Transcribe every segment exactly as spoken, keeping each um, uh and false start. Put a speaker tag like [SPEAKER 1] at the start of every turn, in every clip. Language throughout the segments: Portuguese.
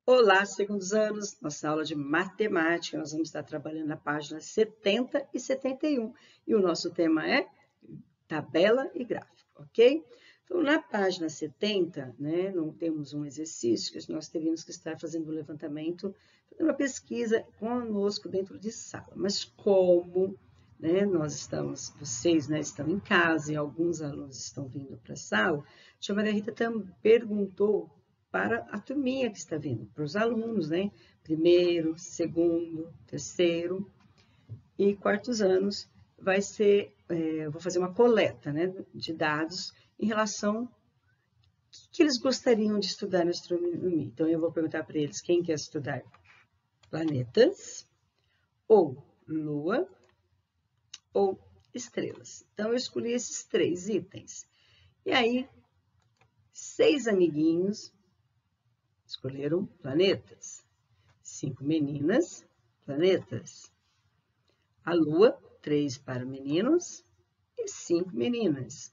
[SPEAKER 1] Olá, segundos anos, nossa aula de matemática, nós vamos estar trabalhando na página setenta e setenta e um, e o nosso tema é tabela e gráfico, ok? Então, na página setenta, né, não temos um exercício que nós teríamos que estar fazendo um levantamento, fazendo uma pesquisa conosco dentro de sala, mas como, né, nós estamos, vocês, né, estão em casa e alguns alunos estão vindo para a sala, a tia Maria Rita também perguntou para a turminha que está vindo, para os alunos, né? Primeiro, segundo, terceiro e quartos anos, vai ser, é, eu vou fazer uma coleta, né, de dados em relação ao que, que eles gostariam de estudar na astronomia. Então, eu vou perguntar para eles quem quer estudar planetas, ou lua, ou estrelas. Então, eu escolhi esses três itens. E aí, seis amiguinhos escolheram planetas. Cinco meninas, planetas. A Lua, três para meninos e cinco meninas.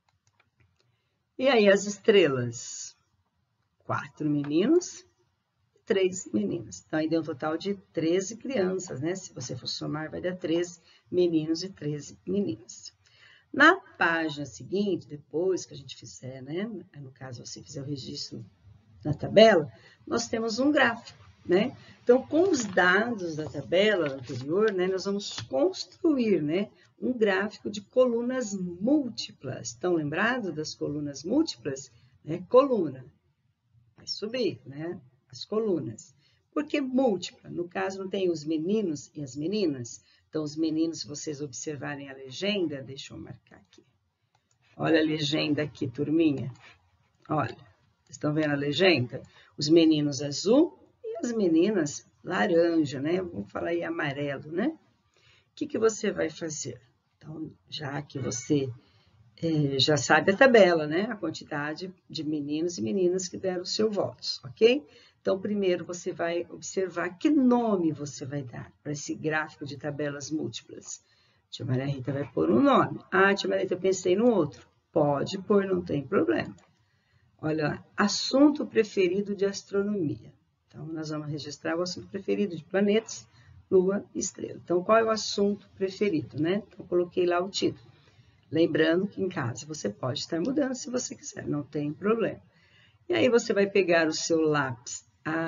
[SPEAKER 1] E aí as estrelas, quatro meninos e três meninas. Então, aí deu um total de treze crianças, né? Se você for somar, vai dar treze meninos e treze meninas. Na página seguinte, depois que a gente fizer, né? No caso, você fizer o registro na tabela, nós temos um gráfico, né? Então, com os dados da tabela anterior, né, nós vamos construir, né, um gráfico de colunas múltiplas. Estão lembrados das colunas múltiplas? Né? Coluna, vai subir, né, as colunas. Por que múltipla? No caso, não tem os meninos e as meninas? Então, os meninos, se vocês observarem a legenda, deixa eu marcar aqui. Olha a legenda aqui, turminha. Olha. Estão vendo a legenda? Os meninos azul e as meninas laranja, né? Vamos falar aí amarelo, né? O que, que você vai fazer? Então, já que você é, já sabe a tabela, né? A quantidade de meninos e meninas que deram os seus votos, ok? Então, primeiro você vai observar que nome você vai dar para esse gráfico de tabelas múltiplas. Tia Maria Rita vai pôr um nome. Ah, tia Maria Rita, eu pensei no outro. Pode pôr, não tem problema. Olha, assunto preferido de astronomia. Então, nós vamos registrar o assunto preferido de planetas, lua e estrela. Então, qual é o assunto preferido, né? Então, coloquei lá o título. Lembrando que em casa você pode estar mudando se você quiser, não tem problema. E aí, você vai pegar o seu lápis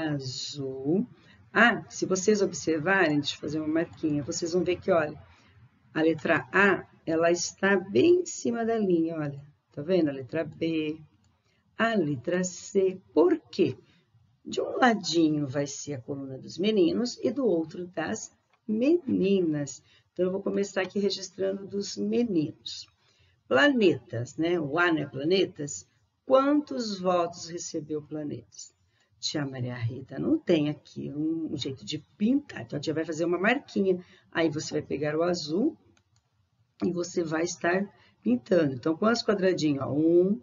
[SPEAKER 1] azul. Ah, se vocês observarem, deixa eu fazer uma marquinha, vocês vão ver que, olha, a letra A, ela está bem em cima da linha, olha. Tá vendo? A letra B, a letra C, por quê? De um ladinho vai ser a coluna dos meninos e do outro das meninas. Então, eu vou começar aqui registrando dos meninos. Planetas, né? O A, né? Planetas. Quantos votos recebeu planetas? Tia Maria Rita, não tem aqui um jeito de pintar. Então, a tia vai fazer uma marquinha. Aí, você vai pegar o azul e você vai estar pintando. Então, quantos quadradinhos? Ó, um,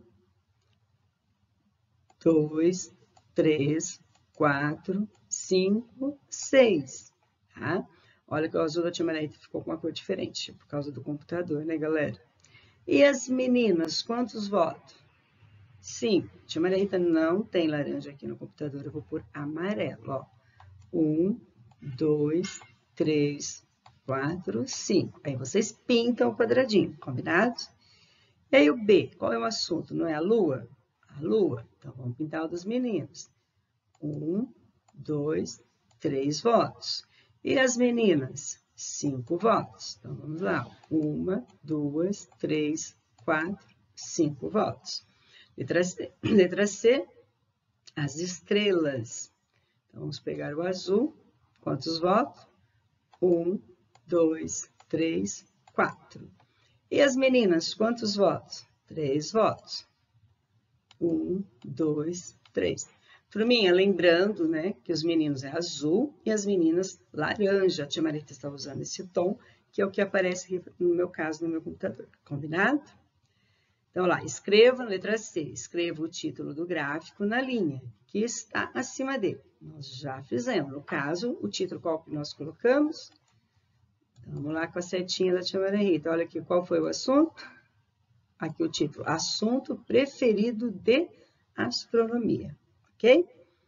[SPEAKER 1] dois, três, quatro, cinco, seis, tá? Olha que o azul da tia Maria Rita ficou com uma cor diferente, por causa do computador, né, galera? E as meninas, quantos votos? Cinco. Tia Maria Rita não tem laranja aqui no computador, eu vou pôr amarelo, ó. Um, dois, três, quatro, cinco. Aí vocês pintam o quadradinho, combinado? E aí o B, qual é o assunto? Não é a lua? A lua. Então, vamos pintar o dos meninos. Um, dois, três votos. E as meninas? Cinco votos. Então, vamos lá. Uma, duas, três, quatro, cinco votos. Letra C, letra C, as estrelas. Então, vamos pegar o azul. Quantos votos? Um, dois, três, quatro. E as meninas, quantos votos? Três votos. Um, dois, três. Turminha, lembrando, né, que os meninos é azul e as meninas laranja. A tia Maria está usando esse tom, que é o que aparece aqui, no meu caso, no meu computador. Combinado? Então, lá, escreva, letra C, escreva o título do gráfico na linha que está acima dele. Nós já fizemos. No caso, o título qual que nós colocamos? Então, vamos lá com a setinha da tia Maria Rita. Olha aqui, qual foi o assunto? Aqui o título, assunto preferido de astronomia, ok?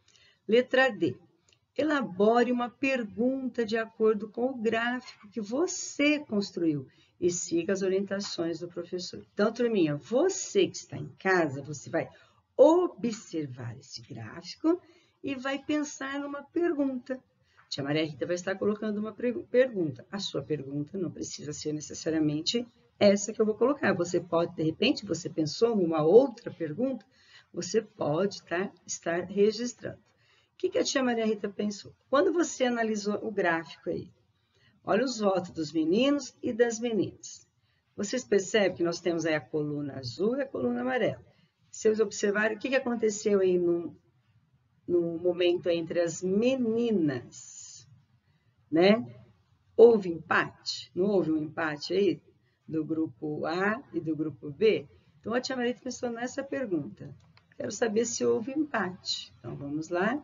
[SPEAKER 1] Letra D. Elabore uma pergunta de acordo com o gráfico que você construiu e siga as orientações do professor. Então, turminha, você que está em casa, você vai observar esse gráfico e vai pensar numa pergunta. Tia Maria Rita vai estar colocando uma pergunta. A sua pergunta não precisa ser necessariamente essa que eu vou colocar. Você pode, de repente, você pensou em uma outra pergunta, você pode tá, estar registrando. O que, que a tia Maria Rita pensou? Quando você analisou o gráfico aí, olha os votos dos meninos e das meninas. Vocês percebem que nós temos aí a coluna azul e a coluna amarela. Se vocês observarem, o que, que aconteceu aí no, no momento entre as meninas, né? Houve empate? Não houve um empate aí do grupo A e do grupo B? Então, a tia Maria Rita pensou nessa pergunta. Quero saber se houve empate. Então, vamos lá.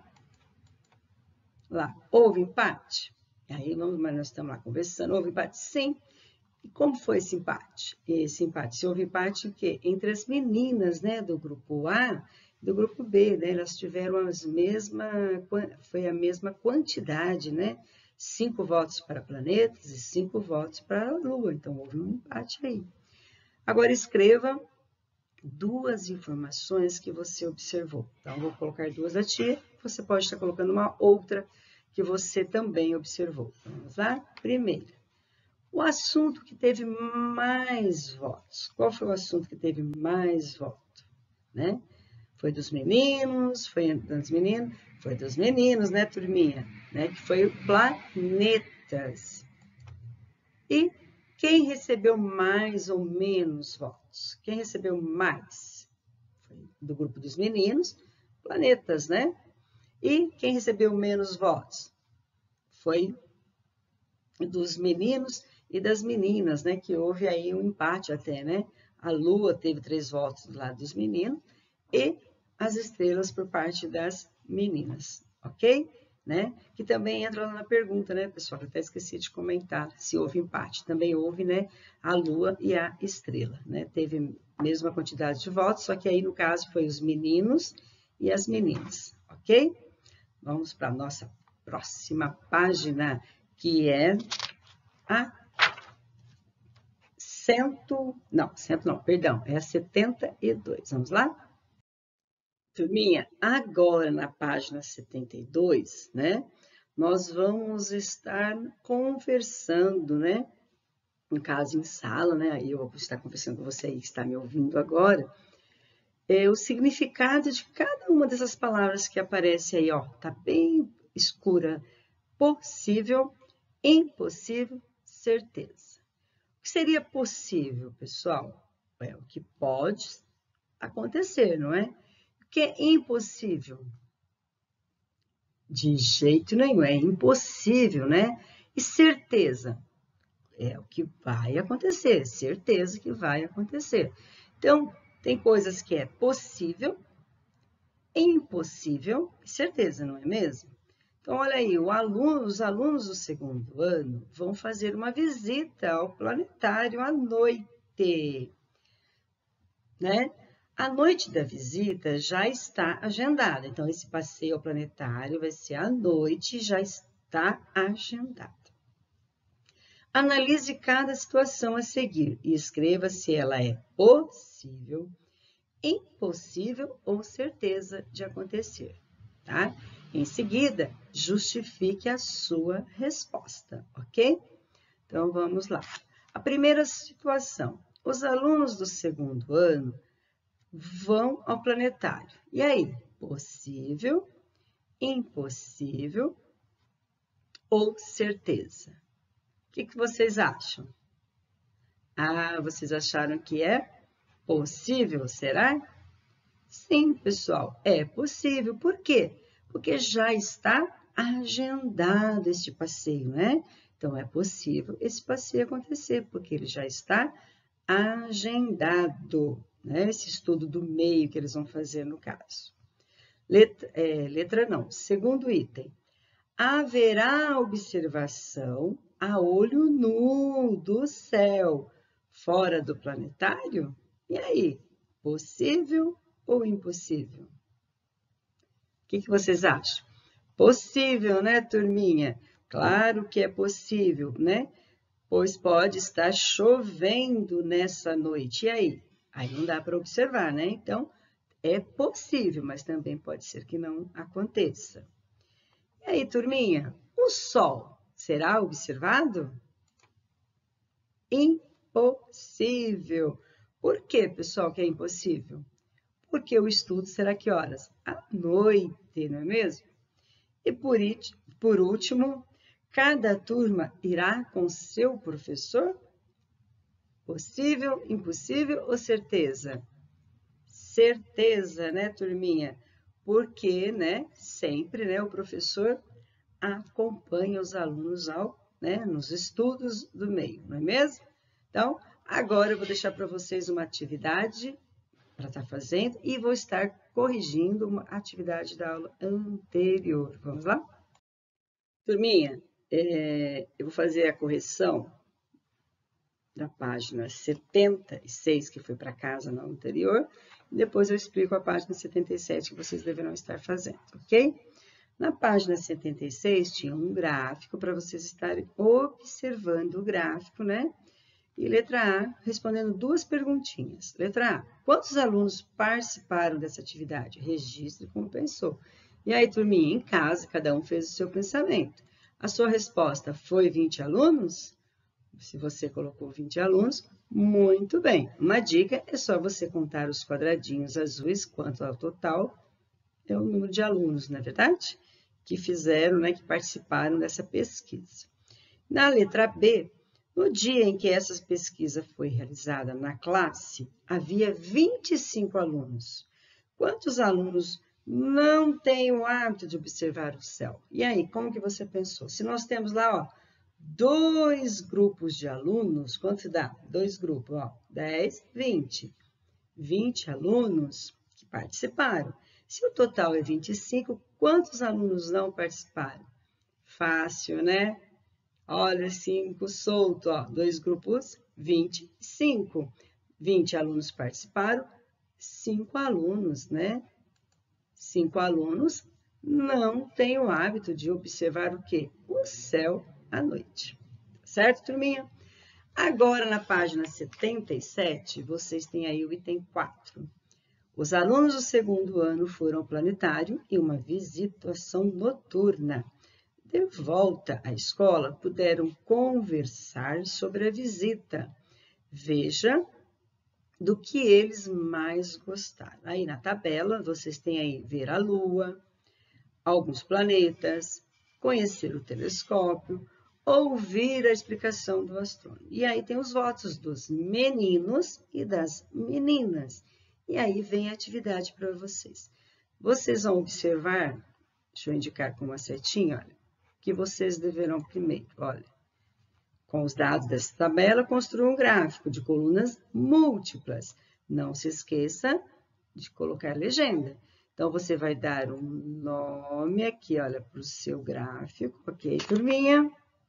[SPEAKER 1] Lá, houve empate? Aí, vamos, mas nós estamos lá conversando. Houve empate? Sim. E como foi esse empate? Esse empate, se houve empate o quê? Entre as meninas, né, do grupo A e do grupo B, né? Elas tiveram as mesma, foi a mesma quantidade, né? Cinco votos para planetas e cinco votos para a Lua. Então, houve um empate aí. Agora, escreva duas informações que você observou. Então, vou colocar duas da tia, você pode estar colocando uma outra que você também observou. Vamos lá? Primeiro, o assunto que teve mais votos. Qual foi o assunto que teve mais votos? Né? Foi dos meninos, foi das meninas, foi dos meninos, né, turminha? Né? Que foi o planetas. E quem recebeu mais ou menos votos? Quem recebeu mais? Foi do grupo dos meninos, planetas, né? E quem recebeu menos votos? Foi dos meninos e das meninas, né? Que houve aí um empate até, né? A Lua teve três votos do lado dos meninos e as estrelas por parte das meninas, ok? Né? Que também entra lá na pergunta, né, pessoal? Eu até esqueci de comentar se houve empate. Também houve, né, a Lua e a estrela, né? Teve a mesma quantidade de votos, só que aí, no caso, foi os meninos e as meninas, ok? Vamos para a nossa próxima página, que é a cento... Não, cento não, perdão, é a setenta e dois. Vamos lá? Turminha, agora na página setenta e dois, né? Nós vamos estar conversando, né? No caso, em sala, né? Aí eu vou estar conversando com você aí que está me ouvindo agora. É o significado de cada uma dessas palavras que aparece aí, ó. Tá bem escura. Possível, impossível, certeza. O que seria possível, pessoal? É o que pode acontecer, não é? O que é impossível? De jeito nenhum, é impossível, né? E certeza? É o que vai acontecer, certeza que vai acontecer. Então, tem coisas que é possível, impossível e certeza, não é mesmo? Então, olha aí, aluno, os alunos do segundo ano vão fazer uma visita ao planetário à noite, né? A noite da visita já está agendada, então esse passeio ao planetário vai ser à noite, já está agendado. Analise cada situação a seguir e escreva se ela é possível, impossível ou certeza de acontecer, tá? Em seguida, justifique a sua resposta, ok? Então, vamos lá. A primeira situação, os alunos do segundo ano vão ao planetário. E aí? Possível, impossível ou certeza? O que, que vocês acham? Ah, vocês acharam que é possível, será? Sim, pessoal, é possível. Por quê? Porque já está agendado este passeio, né? Então, é possível esse passeio acontecer, porque ele já está agendado, né? Esse estudo do meio que eles vão fazer no caso. Letra, é, letra não, segundo item. Haverá observação a olho nu do céu, fora do planetário? E aí, possível ou impossível? O que, que vocês acham? Possível, né, turminha? Claro que é possível, né? Pois pode estar chovendo nessa noite. E aí? Aí não dá para observar, né? Então, é possível, mas também pode ser que não aconteça. E aí, turminha, o Sol será observado? Impossível. Por que, pessoal, que é impossível? Porque o estudo será que horas? À noite, não é mesmo? E por, por último, cada turma irá com seu professor? Possível, impossível ou certeza? Certeza, né, turminha? Porque, né, sempre, né, o professor acompanha os alunos ao, né, nos estudos do meio, não é mesmo? Então, agora eu vou deixar para vocês uma atividade para estar fazendo e vou estar corrigindo uma atividade da aula anterior. Vamos lá? Turminha, é, eu vou fazer a correção da página setenta e seis, que foi para casa na anterior, e depois eu explico a página setenta e sete que vocês deverão estar fazendo, ok? Na página setenta e seis tinha um gráfico para vocês estarem observando o gráfico, né? E letra A, respondendo duas perguntinhas. Letra A, quantos alunos participaram dessa atividade? Registre como pensou. E aí, turminha, em casa, cada um fez o seu pensamento. A sua resposta foi vinte alunos? Se você colocou vinte alunos, muito bem. Uma dica é só você contar os quadradinhos azuis quanto ao total, é o número de alunos, não é verdade? Que fizeram, né, que participaram dessa pesquisa. Na letra B, no dia em que essa pesquisa foi realizada na classe, havia vinte e cinco alunos. Quantos alunos não têm o hábito de observar o céu? E aí, como que você pensou? Se nós temos lá, ó, dois grupos de alunos, quanto dá? Dois grupos, ó, dez, vinte. vinte alunos que participaram. Se o total é vinte e cinco, quantos alunos não participaram? Fácil, né? Olha, cinco solto, ó, dois grupos, vinte e cinco. vinte alunos participaram, cinco alunos, né? cinco alunos não têm o hábito de observar o quê? O céu à noite. Certo, turminha? Agora, na página setenta e sete, vocês têm aí o item quatro. Os alunos do segundo ano foram ao planetário em uma visitação noturna. De volta à escola, puderam conversar sobre a visita. Veja do que eles mais gostaram. Aí na tabela, vocês têm aí ver a Lua, alguns planetas, conhecer o telescópio, ouvir a explicação do astrônomo. E aí tem os votos dos meninos e das meninas. E aí vem a atividade para vocês. Vocês vão observar, deixa eu indicar com uma setinha, olha, que vocês deverão primeiro, olha, com os dados dessa tabela, construir um gráfico de colunas múltiplas. Não se esqueça de colocar legenda. Então, você vai dar um nome aqui, olha, para o seu gráfico, ok, turminha?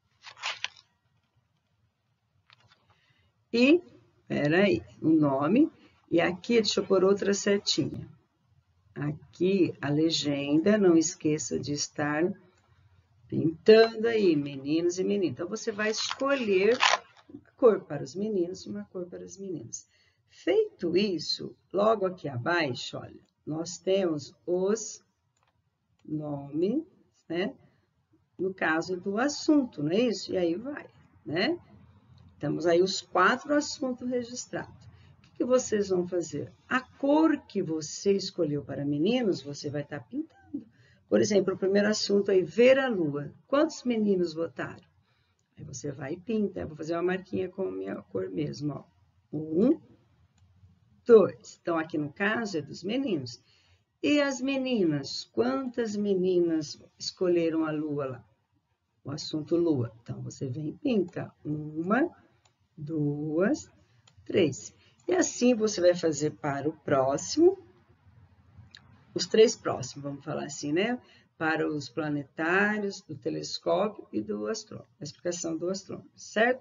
[SPEAKER 1] E, peraí, o nome, e aqui, deixa eu pôr outra setinha. Aqui, a legenda, não esqueça de estar pintando aí, meninos e meninas. Então, você vai escolher uma cor para os meninos e uma cor para as meninas. Feito isso, logo aqui abaixo, olha, nós temos os nomes, né? No caso do assunto, não é isso? E aí vai, né? Temos aí os quatro assuntos registrados. O que vocês vão fazer? A cor que você escolheu para meninos, você vai estar pintando. Por exemplo, o primeiro assunto aí, ver a lua. Quantos meninos votaram? Aí você vai e pinta. Eu vou fazer uma marquinha com a minha cor mesmo, ó. Um, dois. Então, aqui no caso é dos meninos. E as meninas? Quantas meninas escolheram a lua lá? O assunto lua. Então, você vem e pinta. Uma, duas, três. E assim você vai fazer para o próximo, os três próximos, vamos falar assim, né? Para os planetários, do telescópio e do astrônomo, a explicação do astrônomo, certo?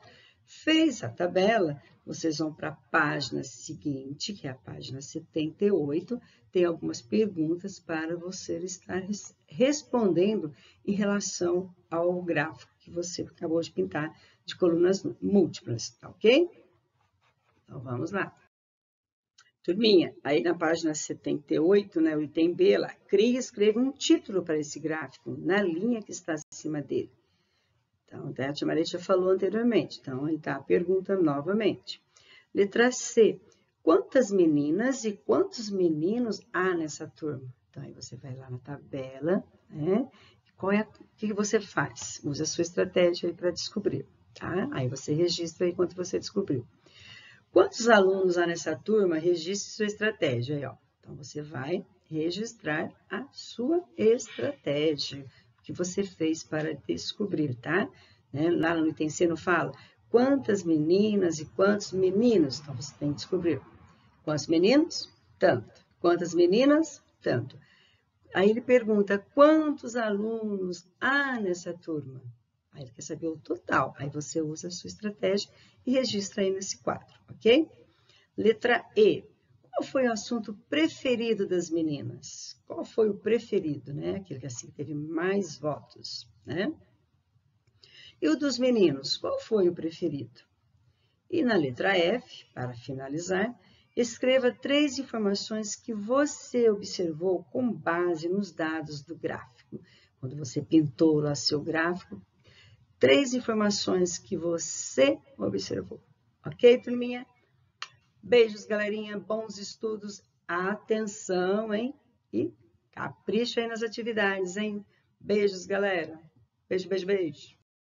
[SPEAKER 1] Fez a tabela, vocês vão para a página seguinte, que é a página setenta e oito, tem algumas perguntas para você estar respondendo em relação ao gráfico que você acabou de pintar de colunas múltiplas, tá ok? Então, vamos lá. Turminha, aí na página setenta e oito, né, o item B lá, crie e escreva um título para esse gráfico, na linha que está acima dele. Então, a tia Maria já falou anteriormente, então, aí está a pergunta novamente. Letra C, quantas meninas e quantos meninos há nessa turma? Então, aí você vai lá na tabela, né? Qual é, o que você faz? Usa a sua estratégia aí para descobrir, tá? Aí você registra aí quanto você descobriu. Quantos alunos há nessa turma? Registre sua estratégia aí, ó. Então, você vai registrar a sua estratégia, o que você fez para descobrir, tá? Né? Lá no item C não fala quantas meninas e quantos meninos. Então, você tem que descobrir. Quantos meninos? Tanto. Quantas meninas? Tanto. Aí ele pergunta, quantos alunos há nessa turma? Aí ele quer saber o total. Aí você usa a sua estratégia e registra aí nesse quadro, ok? Letra E. Qual foi o assunto preferido das meninas? Qual foi o preferido, né? Aquele que assim teve mais votos, né? E o dos meninos, qual foi o preferido? E na letra F, para finalizar, escreva três informações que você observou com base nos dados do gráfico. Quando você pintou lá seu gráfico, três informações que você observou. Ok, turminha? Beijos, galerinha. Bons estudos. Atenção, hein? E capricha aí nas atividades, hein? Beijos, galera. Beijo, beijo, beijo.